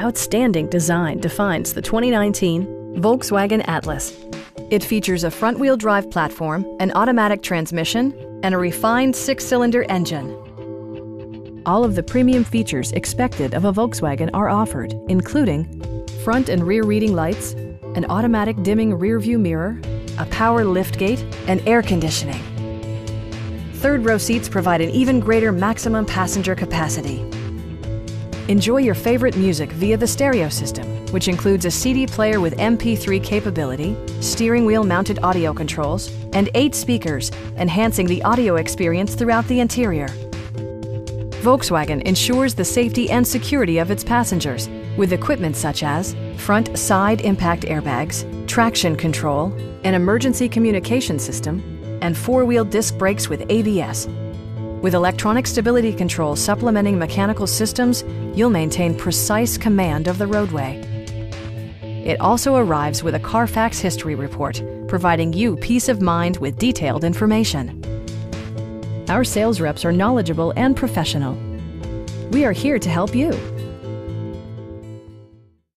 Outstanding design defines the 2019 Volkswagen Atlas. It features a front-wheel drive platform, an automatic transmission, and a refined 6-cylinder engine. All of the premium features expected of a Volkswagen are offered, including front and rear reading lights, an automatic dimming rear-view mirror, a power liftgate, and air conditioning. Third-row seats provide an even greater maximum passenger capacity. Enjoy your favorite music via the stereo system, which includes a CD player with MP3 capability, steering wheel mounted audio controls, and 8 speakers, enhancing the audio experience throughout the interior. Volkswagen ensures the safety and security of its passengers with equipment such as front side impact airbags, traction control, an emergency communication system, and 4-wheel disc brakes with ABS. With electronic stability control supplementing mechanical systems, you'll maintain precise command of the roadway. It also arrives with a Carfax history report, providing you peace of mind with detailed information. Our sales reps are knowledgeable and professional. We are here to help you.